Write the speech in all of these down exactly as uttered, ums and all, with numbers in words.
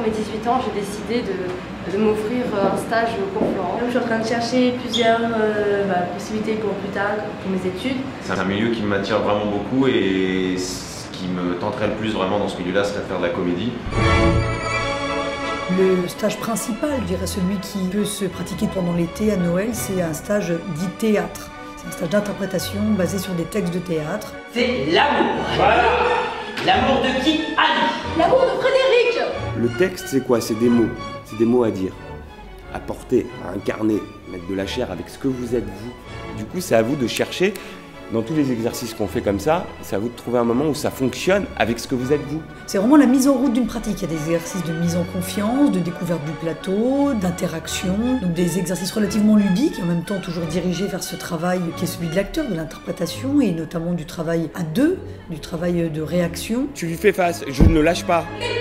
mes dix-huit ans, j'ai décidé de, de m'offrir un stage au cours Florent. Je suis en train de chercher plusieurs euh, bah, possibilités pour plus tard, pour mes études. C'est un milieu qui m'attire vraiment beaucoup et ce qui me tenterait le plus vraiment dans ce milieu-là serait de faire de la comédie. Le stage principal, je dirais celui qui peut se pratiquer pendant l'été à Noël, c'est un stage dit théâtre. C'est un stage d'interprétation basé sur des textes de théâtre. C'est l'amour. Voilà. L'amour de qui? Annie. L'amour de Frédéric. Le texte, c'est quoi? C'est des mots. C'est des mots à dire, à porter, à incarner, mettre de la chair avec ce que vous êtes vous. Du coup, c'est à vous de chercher. Dans tous les exercices qu'on fait comme ça, c'est à vous de trouver un moment où ça fonctionne avec ce que vous êtes vous. C'est vraiment la mise en route d'une pratique. Il y a des exercices de mise en confiance, de découverte du plateau, d'interaction, donc des exercices relativement ludiques et en même temps toujours dirigés vers ce travail qui est celui de l'acteur, de l'interprétation et notamment du travail à deux, du travail de réaction. Tu lui fais face, je ne lâche pas.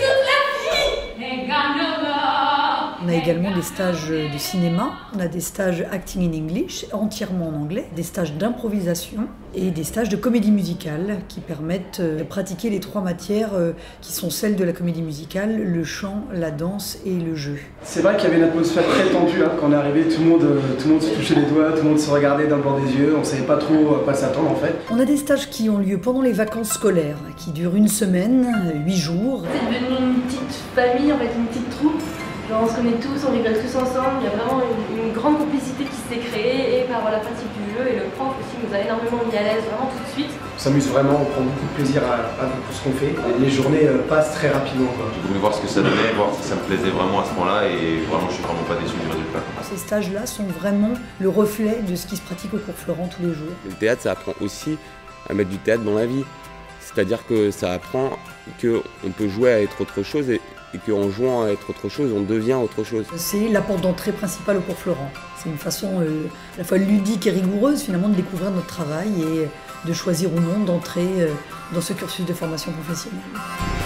On a également des stages de cinéma, on a des stages acting in English, entièrement en anglais, des stages d'improvisation et des stages de comédie musicale qui permettent de pratiquer les trois matières qui sont celles de la comédie musicale, le chant, la danse et le jeu. C'est vrai qu'il y avait une atmosphère très tendue, hein. Quand on est arrivé, tout le, monde, tout le monde se touchait les doigts, tout le monde se regardait dans le blanc des yeux, on ne savait pas trop à quoi s'attendre en fait. On a des stages qui ont lieu pendant les vacances scolaires, qui durent une semaine, huit jours. C'est devenu une petite famille, en fait, une petite troupe. Genre on se connaît tous, on rigole tous ensemble, il y a vraiment une, une grande complicité qui s'est créée et par la pratique du jeu et le prof aussi nous a énormément mis à l'aise vraiment tout de suite. On s'amuse vraiment, on prend beaucoup de plaisir à, à tout ce qu'on fait. Les journées passent très rapidement. J'ai voulu voir ce que ça donnait, voir si ça me plaisait vraiment à ce moment-là et vraiment je suis vraiment pas déçu du résultat. Ces stages-là sont vraiment le reflet de ce qui se pratique au cours Florent tous les jours. Le théâtre, ça apprend aussi à mettre du théâtre dans la vie. C'est-à-dire que ça apprend qu'on peut jouer à être autre chose et, et qu'en jouant à être autre chose, on devient autre chose. C'est la porte d'entrée principale au cours Florent. C'est une façon euh, à la fois ludique et rigoureuse finalement de découvrir notre travail et de choisir ou non d'entrer euh, dans ce cursus de formation professionnelle.